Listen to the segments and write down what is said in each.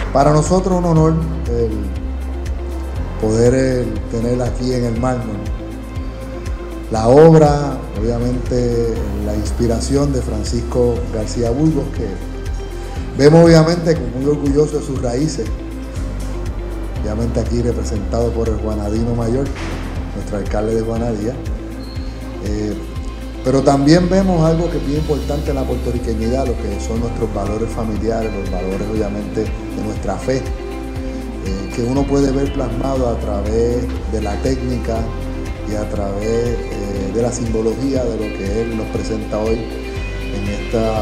Para nosotros es un honor el poder tener aquí en el mármol la obra, obviamente la inspiración de Francisco García Burgos, que vemos obviamente muy orgulloso de sus raíces, obviamente aquí representado por el Juanadino Mayor, nuestro alcalde de Juanadía. Pero también vemos algo que es bien importante en la puertorriqueñidad, lo que son nuestros valores familiares, los valores obviamente de nuestra fe, que uno puede ver plasmado a través de la técnica y a través de la simbología de lo que él nos presenta hoy en esta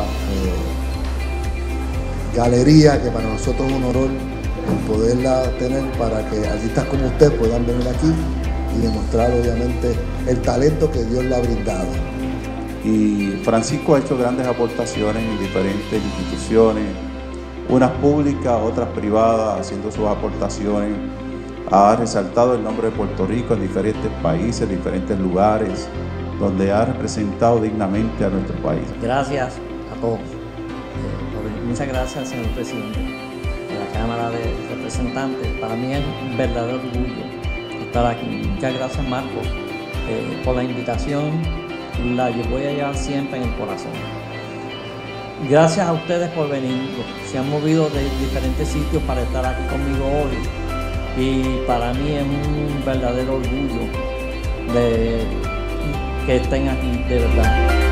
galería, que para nosotros es un honor el poderla tener para que artistas como usted puedan venir aquí y demostrar obviamente el talento que Dios le ha brindado. Y Francisco ha hecho grandes aportaciones en diferentes instituciones, unas públicas, otras privadas, haciendo sus aportaciones. Ha resaltado el nombre de Puerto Rico en diferentes países, diferentes lugares, donde ha representado dignamente a nuestro país. Gracias a todos. Muchas gracias, señor presidente de la Cámara de Representantes. Para mí es un verdadero orgullo estar aquí. Muchas gracias, Marco, por la invitación. La voy a llevar siempre en el corazón. Gracias a ustedes por venir. Se han movido de diferentes sitios para estar aquí conmigo hoy. Y para mí es un verdadero orgullo de que estén aquí, de verdad.